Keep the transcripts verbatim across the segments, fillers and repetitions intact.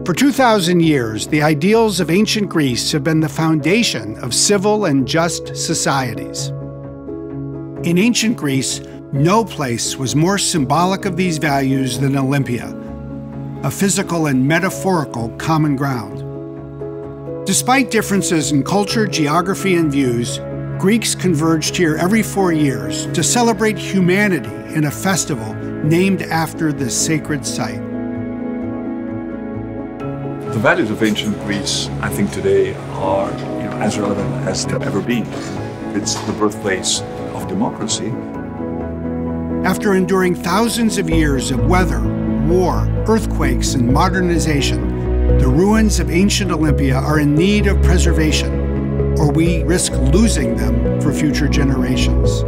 For two thousand years, the ideals of ancient Greece have been the foundation of civil and just societies. In ancient Greece, no place was more symbolic of these values than Olympia, a physical and metaphorical common ground. Despite differences in culture, geography, and views, Greeks converged here every four years to celebrate humanity in a festival named after this sacred site. The values of ancient Greece, I think today, are you know, as relevant as they've ever been. It's the birthplace of democracy. After enduring thousands of years of weather, war, earthquakes, and modernization, the ruins of ancient Olympia are in need of preservation, or we risk losing them for future generations.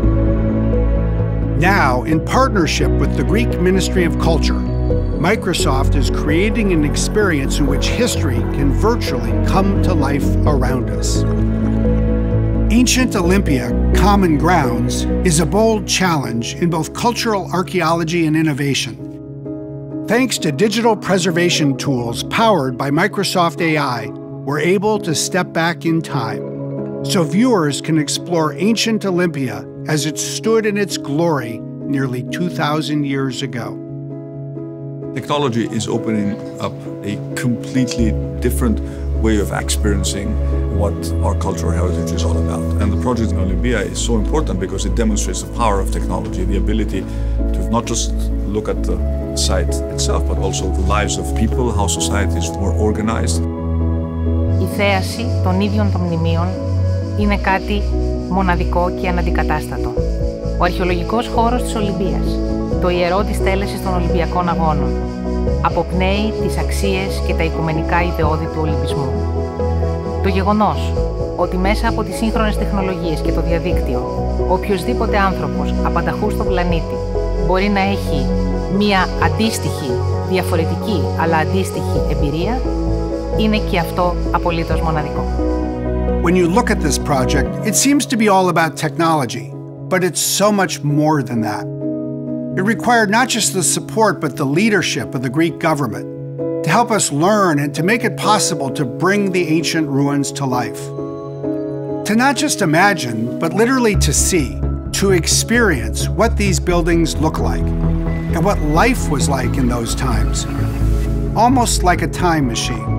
Now, in partnership with the Greek Ministry of Culture, Microsoft is creating an experience in which history can virtually come to life around us. Ancient Olympia, Common Grounds, is a bold challenge in both cultural archaeology and innovation. Thanks to digital preservation tools powered by Microsoft A I, we're able to step back in time, so viewers can explore ancient Olympia as it stood in its glory nearly two thousand years ago. Technology is opening up a completely different way of experiencing what our cultural heritage is all about. And the project in Olympia is so important because it demonstrates the power of technology, the ability to not just look at the site itself, but also the lives of people, how societies were organized. Η θέαση των ίδιων των μνημείων είναι κάτι μοναδικό και αναντικατάστατο. Ο αρχαιολογικός χώρος της Ολυμπίας, το ιερό της τέλεσης των Ολυμπιακών Αγώνων, αποπνέει τις αξίες και τα οικουμενικά ιδεώδη του Ολυμπισμού. Το γεγονός ότι μέσα από τις σύγχρονες τεχνολογίες και το διαδίκτυο, οποιοσδήποτε άνθρωπος απανταχού στον πλανήτη μπορεί να έχει μία αντίστοιχη, διαφορετική αλλά αντίστοιχη εμπειρία, είναι και αυτό απολύτως μοναδικό. When you look at this project, it seems to be all about technology, but it's so much more than that. It required not just the support, but the leadership of the Greek government to help us learn and to make it possible to bring the ancient ruins to life. To not just imagine, but literally to see, to experience what these buildings look like and what life was like in those times, almost like a time machine.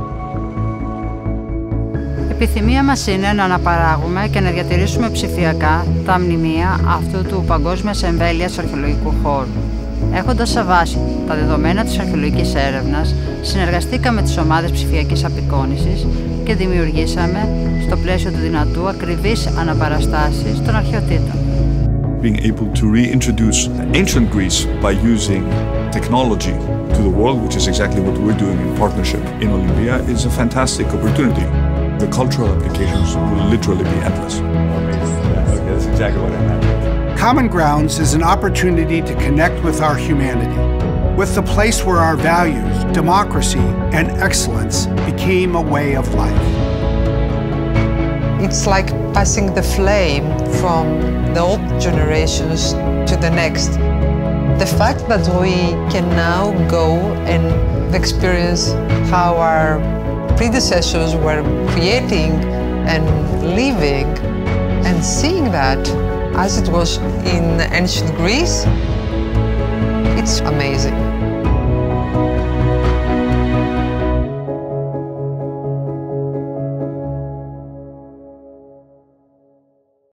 Η επιθυμία μας είναι να αναπαράγουμε και να διατηρήσουμε ψηφιακά τα μνημεία αυτού του παγκόσμιας εμβέλειας αρχαιολογικού χώρου. Έχοντας σε βάση τα δεδομένα της αρχαιολογικής έρευνας, συνεργαστήκαμε με τις ομάδες ψηφιακής απεικόνησης και δημιουργήσαμε, στο πλαίσιο του δυνατού, ακριβείς αναπαραστάσεις των αρχαιοτήτων. Being able to reintroduce ancient Greece by using technology to the world, which is exactly what we're doing in partnership in Olympia, is a fantastic opportunity. The cultural applications will literally be endless. Yeah, okay, that's exactly what I meant. Common Grounds is an opportunity to connect with our humanity, with the place where our values, democracy, and excellence became a way of life. It's like passing the flame from the old generations to the next. The fact that we can now go and experience how our predecessors were creating and living and seeing that as it was in ancient Greece, it's amazing.